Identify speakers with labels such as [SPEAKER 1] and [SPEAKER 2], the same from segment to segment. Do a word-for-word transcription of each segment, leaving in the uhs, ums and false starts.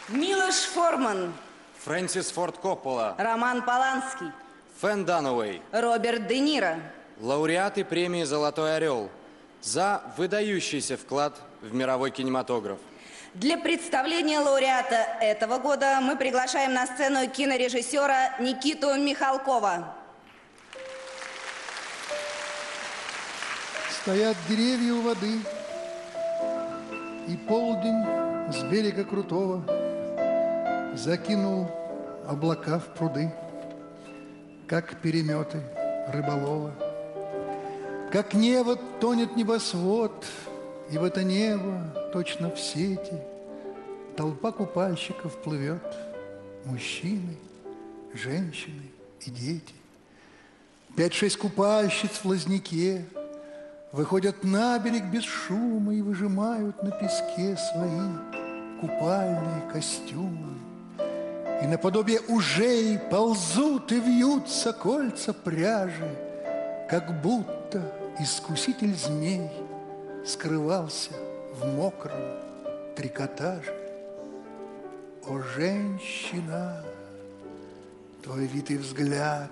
[SPEAKER 1] Милош Форман.
[SPEAKER 2] Фрэнсис Форд Коппола.
[SPEAKER 1] Роман Поланский.
[SPEAKER 2] Фэн Данауэй.
[SPEAKER 1] Роберт Де Ниро.
[SPEAKER 2] Лауреаты премии «Золотой орел» за выдающийся вклад в мировой кинематограф.
[SPEAKER 1] Для представления лауреата этого года мы приглашаем на сцену кинорежиссера Никиту Михалкова.
[SPEAKER 3] Стоят деревья у воды, и полдень с берега крутого закинул облака в пруды, как переметы рыболова. Как небо тонет небосвод, и в это небо точно в сети толпа купальщиков плывет. Мужчины, женщины и дети. Пять-шесть купальщиц в лозняке выходят на берег без шума и выжимают на песке свои купальные костюмы. И наподобие ужей ползут и вьются кольца пряжи, как будто искуситель змей скрывался в мокром трикотаже. О, женщина, твой вид и взгляд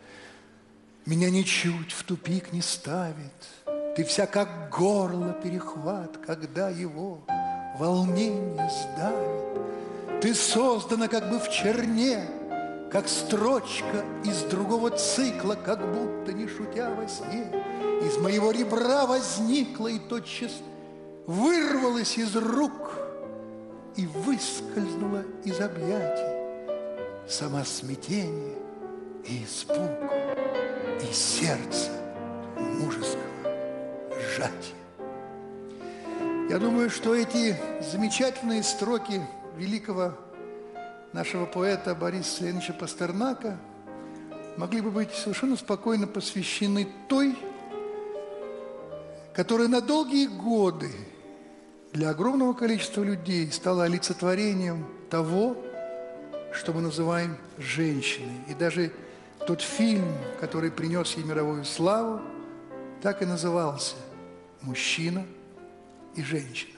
[SPEAKER 3] меня ничуть в тупик не ставит. Ты вся как горло перехват, когда его волнение сдавит. Ты создана как бы в черне, как строчка из другого цикла, как будто, не шутя во сне, из моего ребра возникла и тотчас вырвалась из рук и выскользнула из объятий. Сама смятение и испуг, и сердце мужеского сжатия. Я думаю, что эти замечательные строки великого нашего поэта Бориса Ильича Пастернака могли бы быть совершенно спокойно посвящены той, которая на долгие годы для огромного количества людей стала олицетворением того, что мы называем женщиной. И даже тот фильм, который принес ей мировую славу, так и назывался «Мужчина и женщина».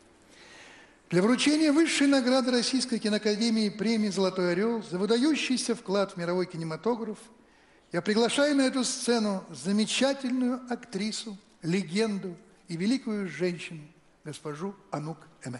[SPEAKER 3] Для вручения высшей награды Российской киноакадемии премии «Золотой орел» за выдающийся вклад в мировой кинематограф я приглашаю на эту сцену замечательную актрису, легенду и великую женщину, госпожу Анук Эме.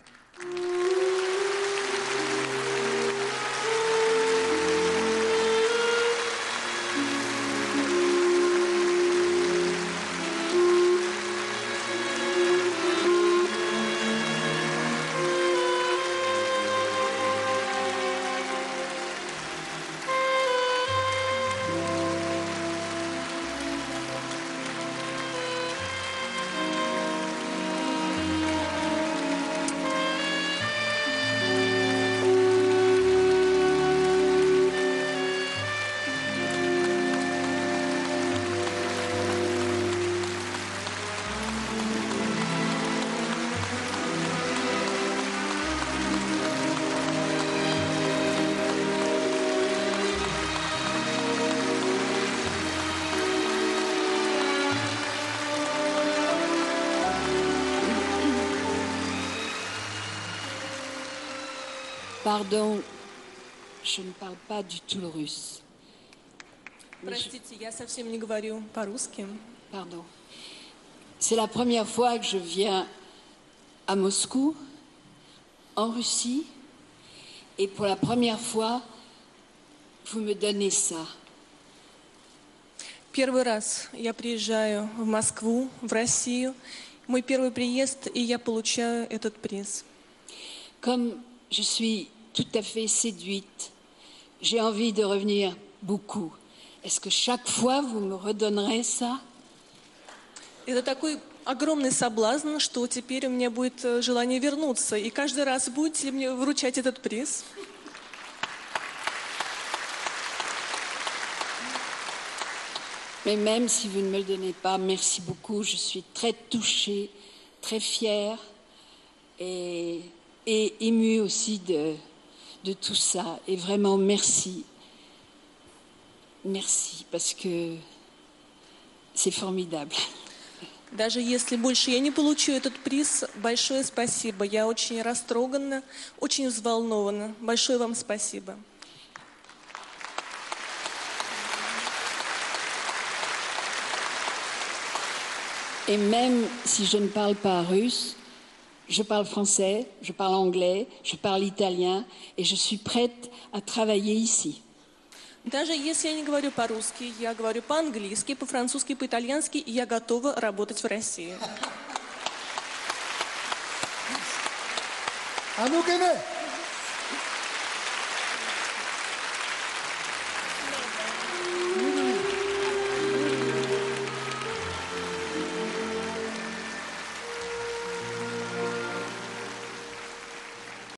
[SPEAKER 4] Pardon, je ne parle pas du tout le russe.
[SPEAKER 5] Простите, я совсем не говорю по-русски.
[SPEAKER 4] Pardon. C'est la première fois que je viens à Moscou, en Russie, et pour la première fois, vous me donnez ça.
[SPEAKER 5] Первый раз я приезжаю в Москву, в Россию. Мой первый приезд, и я получаю этот приз.
[SPEAKER 4] Comme je suis tout à fait séduite, j'ai envie de revenir beaucoup. Est-ce que chaque fois vous me redonnerez ça?
[SPEAKER 5] Это такой огромный соблазн, что теперь у меня будет желание вернуться. И каждый раз будете мне вручать этот приз?
[SPEAKER 4] Mais même si vous ne me le donnez pas, merci beaucoup. Je suis très touchée, très fière et, et émue aussi de, de tout ça. Et vraiment, merci. Merci, parce que c'est formidable.
[SPEAKER 5] Даже если больше я не получу этот приз, большое спасибо. Я очень растрогана, очень взволнована. Большое вам спасибо.
[SPEAKER 4] Et même si je ne parle pas russe, je parle français, je parle anglais, je parle italien et je suis prête à travailler ici.
[SPEAKER 5] Даже если я не говорю по-русски, я говорю по-английски, по-французски, по-итальянски, и я готова работать в России.
[SPEAKER 3] Anouk Aimé.